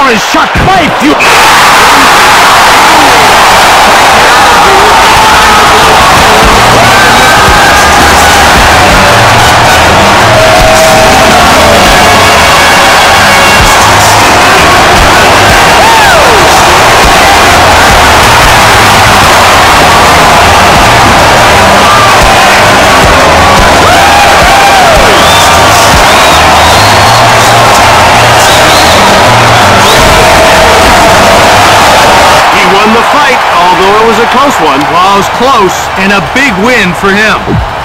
on his shot. Fight! You... Although it was a close one. Well, it was close, and a big win for him.